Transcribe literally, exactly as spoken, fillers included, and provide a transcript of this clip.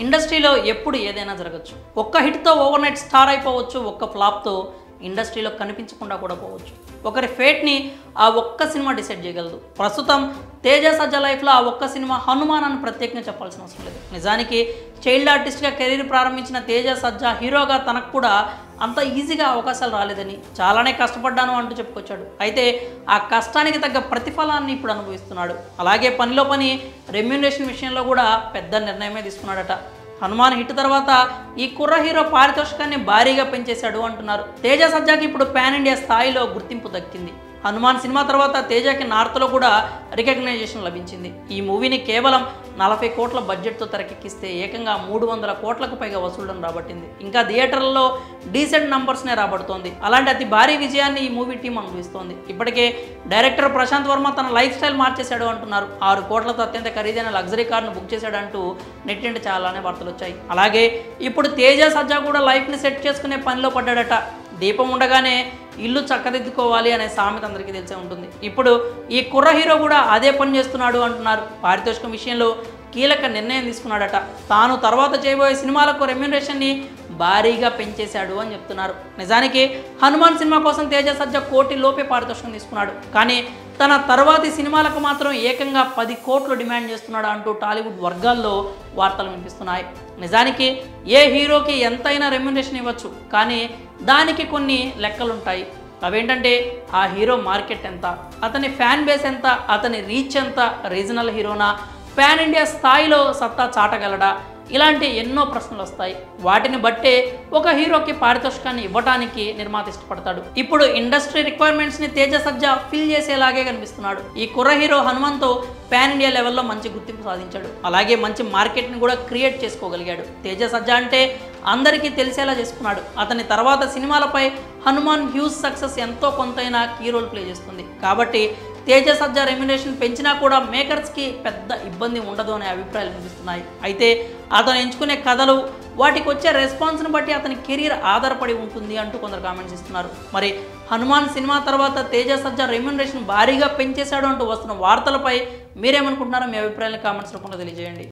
ఇండస్ట్రీలో ఎప్పుడు ఏదైనా జరగచ్చు. ఒక్క హిట్తో ఓవర్ నైట్ స్టార్ అయిపోవచ్చు, ఒక్క ఫ్లాప్తో ఇండస్ట్రీలో కనిపించకుండా కూడా పోవచ్చు. ఒకరి ఫేట్ని ఆ ఒక్క సినిమా డిసైడ్ చేయగలదు. ప్రస్తుతం తేజ సజ్జా లైఫ్లో ఆ ఒక్క సినిమా హనుమాన్ అని ప్రత్యేకంగా చెప్పాల్సిన అవసరం లేదు. నిజానికి చైల్డ్ ఆర్టిస్ట్గా కెరీర్ ప్రారంభించిన తేజ సజ్జా హీరోగా తనకు కూడా అంత ఈజీగా అవకాశాలు రాలేదని, చాలానే కష్టపడ్డాను అంటూ చెప్పుకొచ్చాడు. అయితే ఆ కష్టానికి తగ్గ ప్రతిఫలాన్ని ఇప్పుడు అనుభవిస్తున్నాడు. అలాగే పనిలో పని రెమ్యూనరేషన్ విషయంలో కూడా పెద్ద నిర్ణయమే తీసుకున్నాడట. హనుమాన్ హిట్ తర్వాత ఈ కుర్ర హీరో పారితోషికాన్ని భారీగా పెంచేశాడు అంటున్నారు. తేజ సజ్జాకి ఇప్పుడు పాన్ ఇండియా స్థాయిలో గుర్తింపు దక్కింది. హనుమాన్ సినిమా తర్వాత తేజకి నార్త్లో కూడా రికగ్నైజేషన్ లభించింది. ఈ మూవీని కేవలం నలభై కోట్ల బడ్జెట్తో తెరకెక్కిస్తే ఏకంగా మూడు వందల కోట్లకు పైగా వసూళ్లను రాబట్టింది. ఇంకా థియేటర్లలో డీసెంట్ నంబర్స్నే రాబడుతోంది. అలాంటి అతి భారీ విజయాన్ని ఈ మూవీ టీం అనుభవిస్తోంది. ఇప్పటికే డైరెక్టర్ ప్రశాంత్ వర్మ తన లైఫ్ స్టైల్ మార్చేశాడు అంటున్నారు. ఆరు కోట్లతో అత్యంత ఖరీదైన లగ్జరీ కార్ను బుక్ చేశాడంటూ నెట్టింట చాలానే వార్తలు వచ్చాయి. అలాగే ఇప్పుడు తేజ సజ్జా కూడా లైఫ్ని సెట్ చేసుకునే పనిలో పడ్డాడట. దీపం ఉండగానే ఇల్లు చక్కదిద్దుకోవాలి అనే సామెత అందరికీ తెలిసే ఉంటుంది. ఇప్పుడు ఈ కుర్ర హీరో కూడా అదే పని చేస్తున్నాడు అంటున్నారు. పారితోషికం విషయంలో కీలక నిర్ణయం తీసుకున్నాడట. తాను తర్వాత చేయబోయే సినిమాలకు రెమ్యూనరేషన్ని భారీగా పెంచేశాడు అని చెప్తున్నారు. నిజానికి హనుమాన్ సినిమా కోసం తేజ సజ్జా కోటి లోపే పారితోషికం తీసుకున్నాడు. కానీ తన తర్వాతి సినిమాలకు మాత్రం ఏకంగా పది కోట్లు డిమాండ్ చేస్తున్నాడు అంటూ టాలీవుడ్ వర్గాల్లో వార్తలు వినిపిస్తున్నాయి. నిజానికి ఏ హీరోకి ఎంతైనా రెమ్యూనరేషన్ ఇవ్వచ్చు, కానీ దానికి కొన్ని లెక్కలుంటాయి. అవేంటంటే ఆ హీరో మార్కెట్ ఎంత, అతని ఫ్యాన్ బేస్ ఎంత, అతని రీచ్ ఎంత, రీజనల్ హీరోనా, పాన్ ఇండియా స్థాయిలో సత్తా చాటగలడా, ఇలాంటి ఎన్నో ప్రశ్నలు వస్తాయి. వాటిని బట్టే ఒక హీరోకి పారితోషికాన్ని ఇవ్వడానికి నిర్మాత ఇష్టపడతాడు. ఇప్పుడు ఇండస్ట్రీ రిక్వైర్మెంట్స్ని తేజ సజ్జా ఫిల్ చేసేలాగే కనిపిస్తున్నాడు. ఈ కుర్ర హీరో హనుమంతో పాన్ ఇండియా లెవెల్లో మంచి గుర్తింపు సాధించాడు. అలాగే మంచి మార్కెట్ని కూడా క్రియేట్ చేసుకోగలిగాడు. తేజ సజ్జా అంటే అందరికీ తెలిసేలా చేసుకున్నాడు. అతని తర్వాత సినిమాలపై హనుమాన్ హ్యూజ్ సక్సెస్ ఎంతో కొంతైనా కీ రోల్ ప్లే చేస్తుంది. కాబట్టి తేజ సజ్జా రెమ్యునరేషన్ పెంచినా కూడా మేకర్స్కి పెద్ద ఇబ్బంది ఉండదు అనే అభిప్రాయాలు వినిపిస్తున్నాయి. అయితే అతను ఎంచుకునే కథలు, వాటికి వచ్చే రెస్పాన్స్ని బట్టి అతని కెరీర్ ఆధారపడి ఉంటుంది అంటూ కొందరు కామెంట్స్ ఇస్తున్నారు. మరి హనుమాన్ సినిమా తర్వాత తేజ సజ్జా రెమ్యునరేషన్ భారీగా పెంచేశాడు అంటూ వస్తున్న వార్తలపై మీరేమనుకుంటున్నారో మీ అభిప్రాయాన్ని కామెంట్స్ రూపంలో తెలియజేయండి.